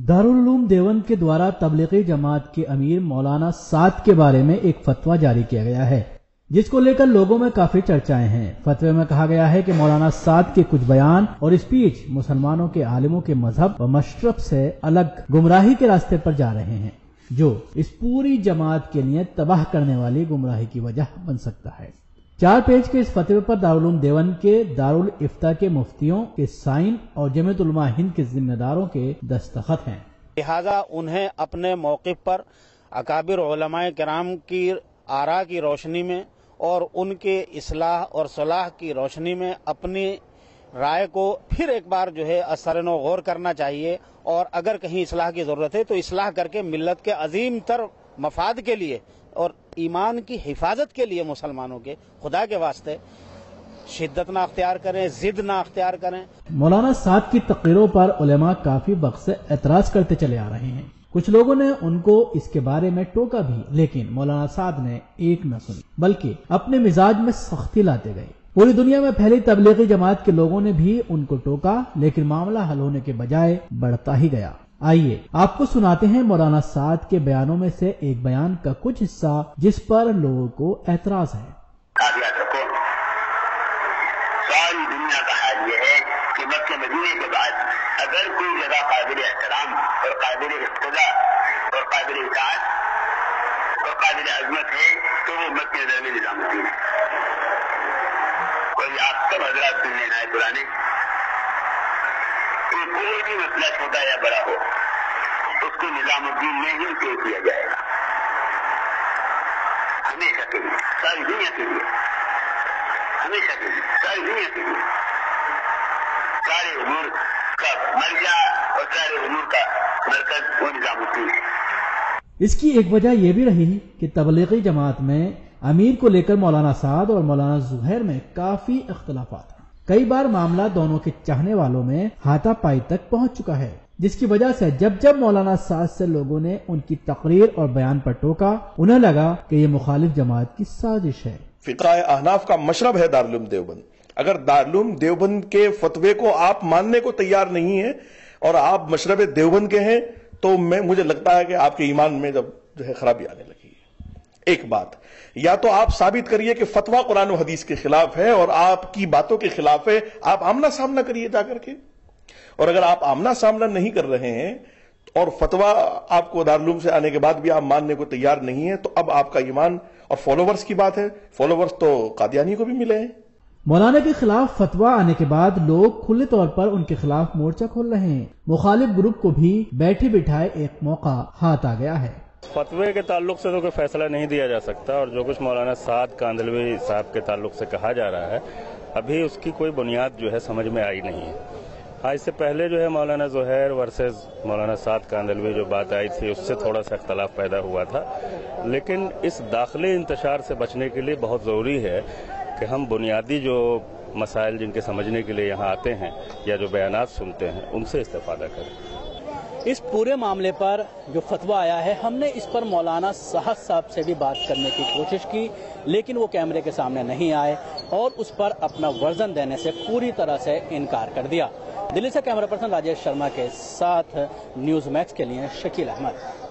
दारुल उलूम देवबंद के द्वारा तबलीगी जमात के अमीर मौलाना साद के बारे में एक फतवा जारी किया गया है, जिसको लेकर लोगों में काफी चर्चाएं हैं। फतवे में कहा गया है कि मौलाना साद के कुछ बयान और स्पीच मुसलमानों के आलिमों के मजहब व मशरब से अलग गुमराही के रास्ते पर जा रहे हैं, जो इस पूरी जमात के लिए तबाह करने वाली गुमराही की वजह बन सकता है। 4 पेज के इस फतवे पर दारुल उलूम देवबंद के दारुल इफ्ता के मुफ्तियों के साइन और जमीयत उलमा हिंद के जिम्मेदारों के दस्तखत हैं। लिहाजा उन्हें अपने मौक़िफ़ पर अकाबिर उलमाए किराम की आरा की रोशनी में और उनके इस्लाह और सलाह की रोशनी में अपनी राय को फिर एक बार असरनो गौर करना चाहिए, और अगर कहीं इस्लाह की जरूरत है तो इस्लाह करके मिल्लत के अजीम तर मफाद के लिए और ईमान की हिफाजत के लिए मुसलमानों के खुदा के वास्ते शिद्दत ना अख्तियार करें, जिद ना अख्तियार करें। मौलाना साद की तकरीरों पर उलेमा काफी वक्त से एतराज करते चले आ रहे हैं। कुछ लोगों ने उनको इसके बारे में टोका भी, लेकिन मौलाना साद ने एक न सुनी, बल्कि अपने मिजाज में सख्ती लाते गए। पूरी दुनिया में फैली तबलीगी जमात के लोगों ने भी उनको टोका, लेकिन मामला हल होने के बजाय बढ़ता ही गया। आइए आपको सुनाते हैं मौलाना साद के बयानों में से एक बयान का कुछ हिस्सा, जिस पर लोगों को एतराज है। सारी दुनिया का हाल यह है कि मक्के मदीने के बाद अगर कोई जगह काबिल एहतराम और काबिल इक्तदा और काबिल इताअत और काबिल अज़मत है तो वो मक्के में निज़ामुद्दीन है। और आप सब हजरात सुन लेना है पुराने कि कोई भी मसला छोटा या बड़ा हो उसको निज़ामुद्दीन में ही तय किया जाएगा, हमेशा के लिए, सारी दुनिया के लिए, हमेशा के लिए, सारी दुनिया के लिए। सारे उमूर का मर्जा और सारे उमूर का मरकज वो निज़ामुद्दीन है। इसकी एक वजह यह भी रही कि तबलीगी जमात में अमीर को लेकर मौलाना साद और मौलाना ज़ुहैर में काफी इख्तिलाफात हैं। कई बार मामला दोनों के चाहने वालों में हाथापाई तक पहुंच चुका है, जिसकी वजह से जब जब मौलाना साद से लोगों ने उनकी तकरीर और बयान पर टोका, उन्हें लगा कि ये मुखालिफ जमात की साजिश है। फ़िक़्ह अहनाफ का मशरब है दारुल उलूम देवबंद। अगर दारुल उलूम देवबंद के फतवे को आप मानने को तैयार नहीं है और आप मशरब देवबंद के हैं, तो मुझे लगता है कि आपके ईमान में जब खराबी आने लगी है। एक बात, या तो आप साबित करिए कि फतवा कुरान और हदीस के खिलाफ है और आपकी बातों के खिलाफ है, आप आमना सामना करिए जाकर के। और अगर आप आमना सामना नहीं कर रहे हैं और फतवा आपको दारुल उलूम से आने के बाद भी आप मानने को तैयार नहीं है, तो अब आपका ईमान और फॉलोवर्स की बात है, फॉलोवर्स तो कादियानी को भी मिले हैं। मौलाना के खिलाफ फतवा आने के बाद लोग खुले तौर पर उनके खिलाफ मोर्चा खोल रहे हैं। मुखालिफ ग्रुप को भी बैठे बिठाए एक मौका हाथ आ गया है। फतवे के ताल्लुक से तो कोई फैसला नहीं दिया जा सकता, और जो कुछ मौलाना साद कांदलवी साहब के ताल्लुक से कहा जा रहा है, अभी उसकी कोई बुनियाद समझ में आई नहीं है। हाँ, इससे पहले मौलाना ज़ुहैर वर्सेस मौलाना साद कांदलवी जो बात आई थी, उससे थोड़ा सा इख्तलाफ पैदा हुआ था, लेकिन इस दाखिली इंतशार से बचने के लिए बहुत ज़रूरी है कि हम बुनियादी जो मसाइल जिनके समझने के लिए यहाँ आते हैं या जो बयानात सुनते हैं, उनसे इस्तेफादा करें। इस पूरे मामले पर जो फतवा आया है, हमने इस पर मौलाना साहब से भी बात करने की कोशिश की, लेकिन वो कैमरे के सामने नहीं आए और उस पर अपना वर्जन देने से पूरी तरह से इनकार कर दिया। दिल्ली से कैमरा पर्सन राजेश शर्मा के साथ न्यूज़ मैक्स के लिए शकील अहमद।